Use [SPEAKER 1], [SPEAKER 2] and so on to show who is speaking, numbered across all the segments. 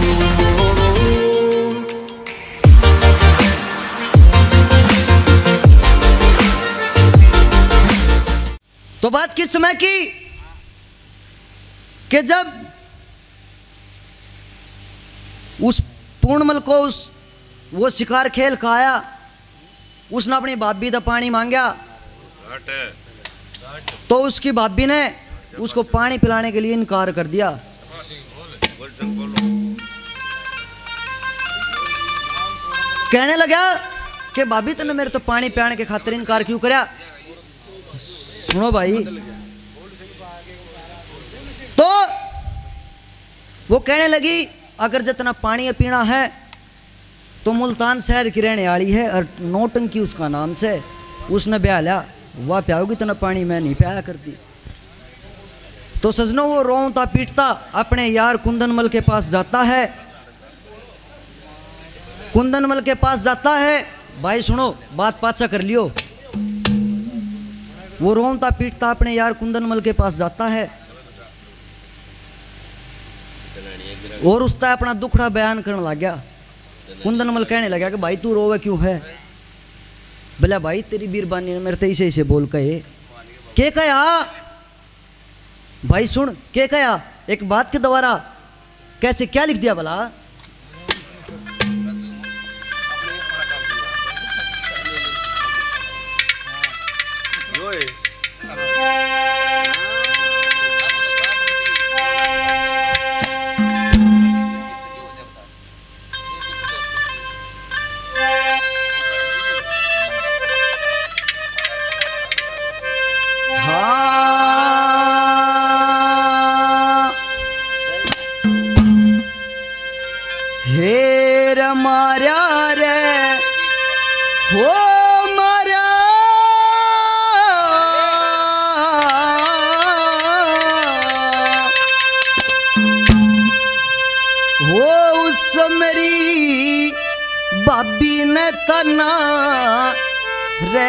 [SPEAKER 1] तो बात किस समय की कि जब उस पूर्णमल को वो शिकार खेल का आया, उसने अपनी भाभी का पानी मांगा तो उसकी भाभी ने उसको पानी पिलाने के लिए इनकार कर दिया। कहने लगा कि भाभी तूने मेरे तो पानी पिलाने के खातिर इनकार क्यों करया। सुनो भाई, तो वो कहने लगी अगर जितना पानी पीना है तो मुल्तान शहर की रहने वाली है और नौटंकी उसका नाम से, उसने ब्याह लिया, वह प्याओगी इतना पानी मैं नहीं प्याया करती। तो सजनों वो रोता पीटता अपने यार कुंदनमल के पास जाता है। कुंदनमल के पास जाता है, भाई सुनो बात पाचा कर लियो। वो रोता पीटता अपने यार कुंदनमल के पास जाता है और उसका अपना दुखड़ा बयान करने लग गया। कुंदनमल कहने लगा कि भाई तू रोवे क्यों है। बोला भाई तेरी बीरबानी ने मेरे से इसे बोल कहे के कया। भाई सुन के कया, एक बात के द्वारा कैसे क्या लिख दिया भला। हेर मारा रे हो मारा हो उस मेरी भाभी ने तना रे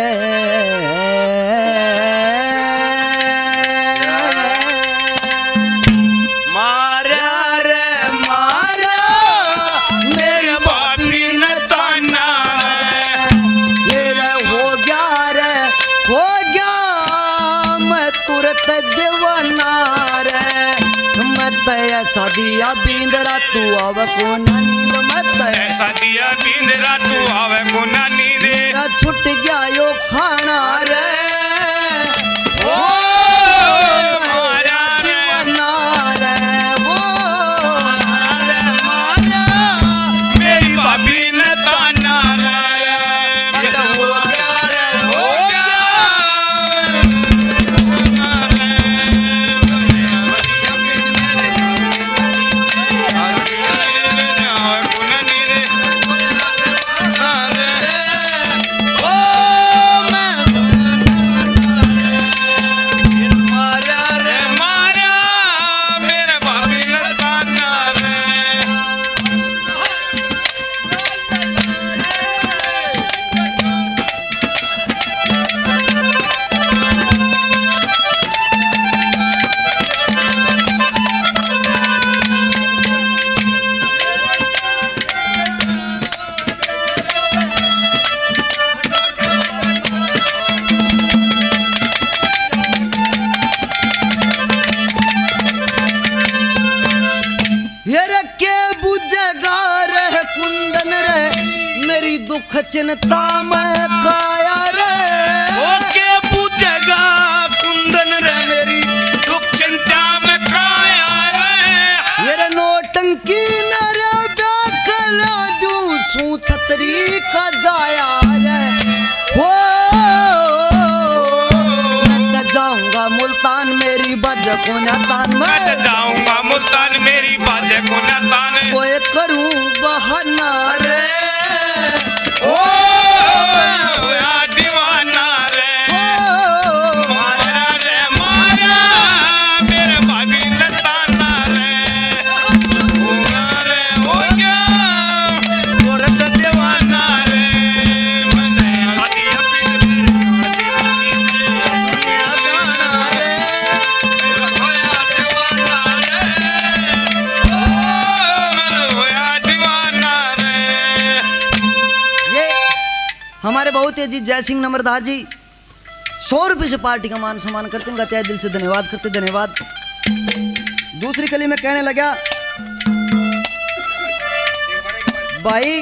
[SPEAKER 1] सादिया बींदरा तू आवे को ना नींद मत
[SPEAKER 2] सादिया बींदरा तू आवे को ना नींद
[SPEAKER 1] छुट गया यो खाना रे
[SPEAKER 2] ओ मारा
[SPEAKER 1] दीवाना रे वो
[SPEAKER 2] रे मारा मेरी भाभी ने ताना रे हो गया रे हो गया
[SPEAKER 1] दुख चिंता में काया रे
[SPEAKER 2] ओके पूजेगा कुंदन रे मेरी दुख चिंता में काया रे
[SPEAKER 1] ये नोटंकी नरे डाकला दू सू छतरी का जाया रे हो मैं जाऊंगा मुल्तान मेरी बज को नातान
[SPEAKER 2] मैं जाऊंगा मुल्तान मेरी बज को नातान
[SPEAKER 1] कोई करूं बहाना रे
[SPEAKER 2] ओ दीवाना रे मारा रे मारा मेरे भाभी ने ताना रे हो गया औरत दीवाना रे मैंने सादिया पीट मेरे गाना रे होया दीवाना रे
[SPEAKER 1] हमारे बहुत ही अजीत जय सिंह नंबरदार जी 100 रुपये से पार्टी का मान सम्मान करते हैं, तहे दिल से धन्यवाद करते, धन्यवाद। दूसरी कली में कहने लगा भाई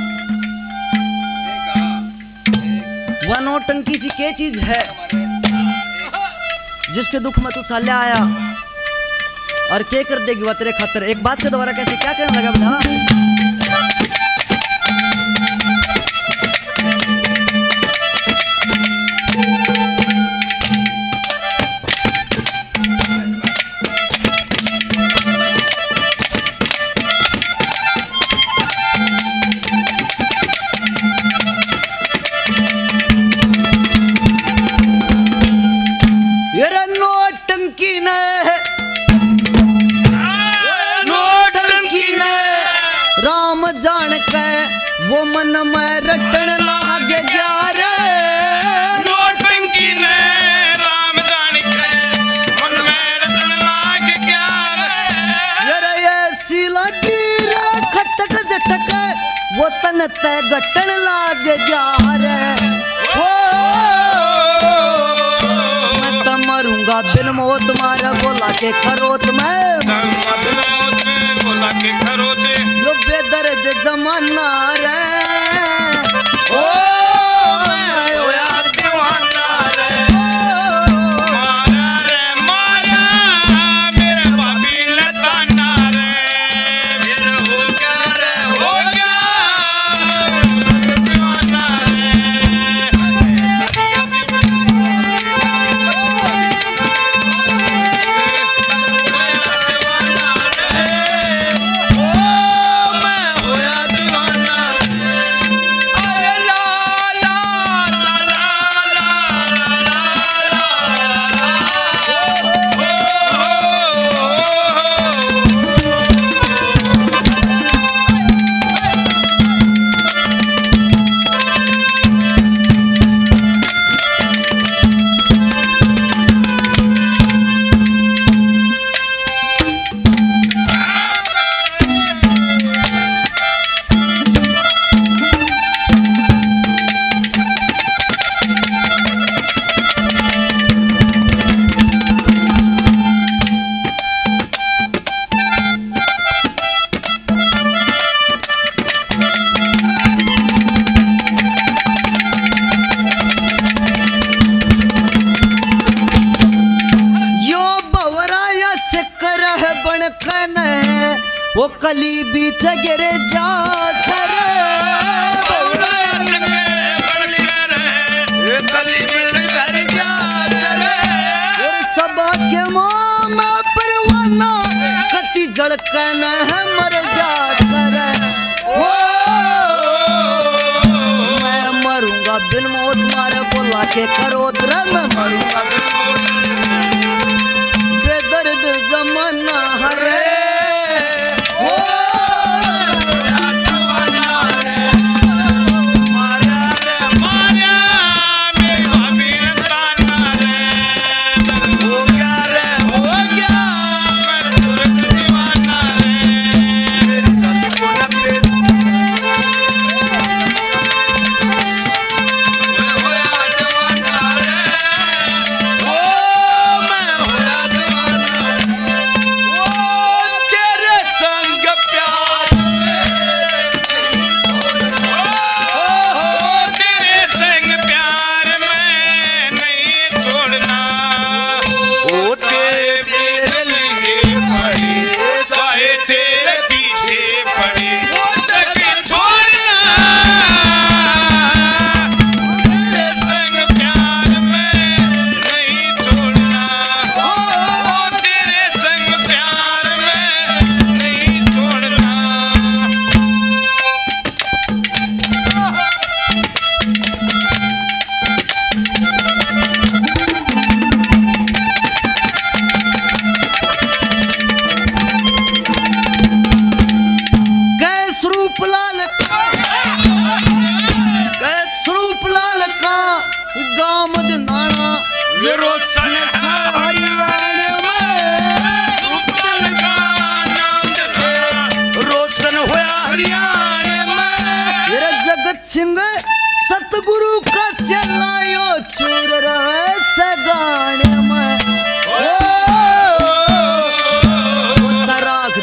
[SPEAKER 1] वह नौटंकी सी क्या चीज है जिसके दुख में तू चाले आया और क्या कर देगी वह तेरे खातर। एक बात के द्वारा कैसे क्या कहने लगा बेटा, वो मन में रटन लाग गया रे,
[SPEAKER 2] नौटंकी ने राम जान के मन में रटन लाग गया रे।
[SPEAKER 1] यार ऐसी लगी रे खटक झटक वो तन ते गटन लाग गया रे। ओ मैं तो मरूंगा बिन मौत मारा बोला के खरोत में,
[SPEAKER 2] बोला के खरोच
[SPEAKER 1] यो बेदर्द जमाना रे। ओ
[SPEAKER 2] मैं होया दीवाना रे, मारा रे मारा मेरे भाभी ने ताना रे, मेरे हो गया रे हो गया दीवाना रे।
[SPEAKER 1] वो कली बीच गिरे जा सर सबा के मोम परवाना कति जड़कन है मर जा सर। ओ मैं मरूंगा बिन मौत मारे बोला के करोत रे, मैं मरूंगा बेदर्द जमाना हरे।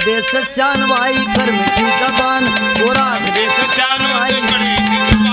[SPEAKER 1] दे सचान भाई कर मिठी जबान, वो राख दे
[SPEAKER 2] सचान भाई बड़ी सी